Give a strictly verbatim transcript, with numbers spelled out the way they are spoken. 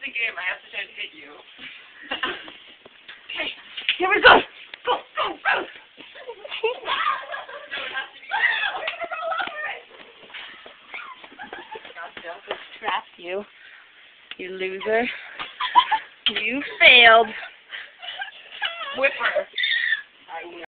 the game. I have to try to hit you. Okay, here we go. Go, go, go. Trap you, you loser. You failed. Whipper.